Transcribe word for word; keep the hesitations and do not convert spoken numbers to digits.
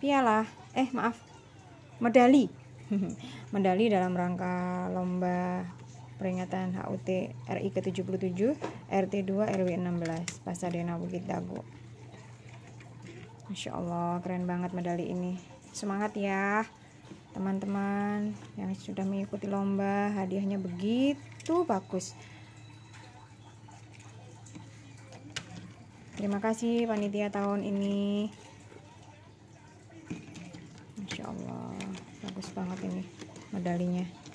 piala, eh maaf, medali. Medali dalam rangka lomba peringatan H U T R I ke tujuh puluh tujuh R T dua R W enam belas Pasadena Bukit Dago. Masya Allah, keren banget medali ini. Semangat ya teman-teman yang sudah mengikuti lomba, hadiahnya begitu bagus. Terima kasih panitia tahun ini. Masya Allah, bagus banget ini medalinya.